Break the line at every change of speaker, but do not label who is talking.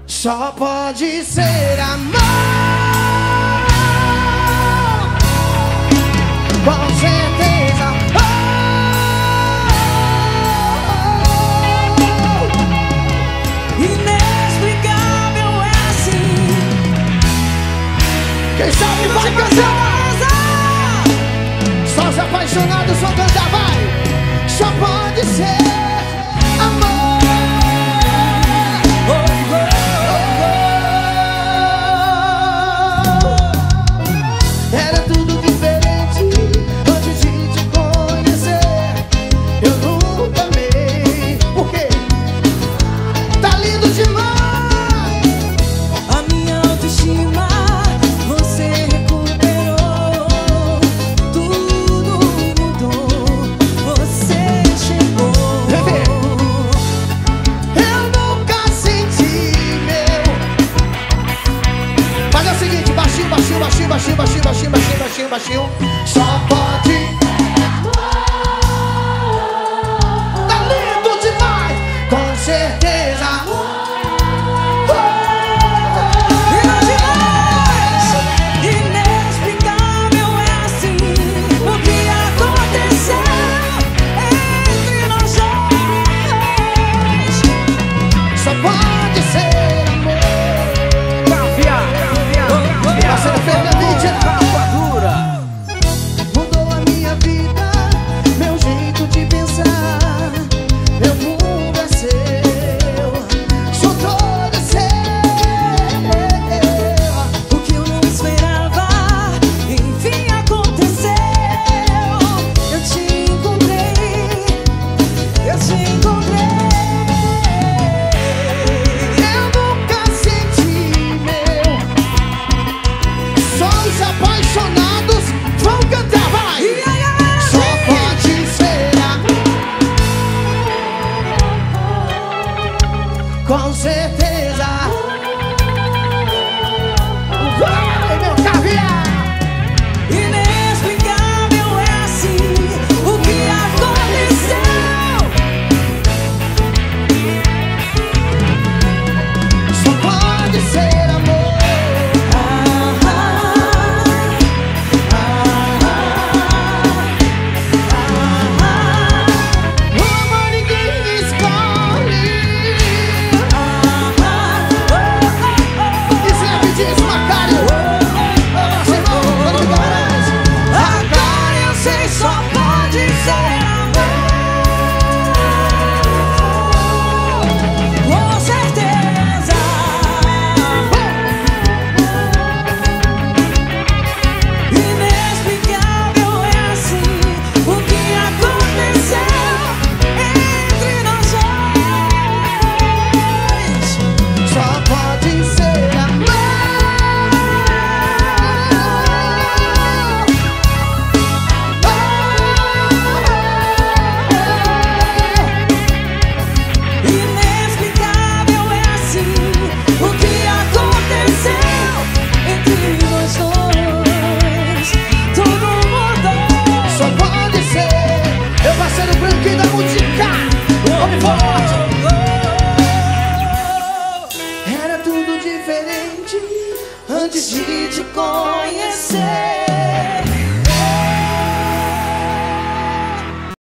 Só pode ser amor. Com certeza.
Inexplicável é assim.
Quem sabe vai cantar. Só os apaixonados vão cantar, vai. Só pode ser amor. Era tudo diferente antes de te conhecer. Eu nunca amei. Por quê? Tá lindo demais.
A minha autoestima você recuperou. Tudo mudou. Você chegou.
Eu nunca senti meu. Faz o seguinte, baixinho, baixinho, baixinho, baixinho, baixinho, baixinho, baixinho, baixinho, baixinho. Só pode. Tá lindo demais. Com certeza.
Inexplicável é assim. O que aconteceu entre nós dois?
Só pode ser amor.
Caviar,
Parceiro Fernandinho,
Rapadura.
mudou a minha vida, meu jeito de pensar. Meu mundo é seu, sou todo seu.
O que eu não esperava, enfim aconteceu. Eu te encontrei, eu te encontrei.
Eu nunca senti meu. Só os apaixonados vão cantar, vai. Só pode ser com certeza. Vai, meu caviar.
Inexplicável é assim. O que aconteceu?
Só pode ser amor.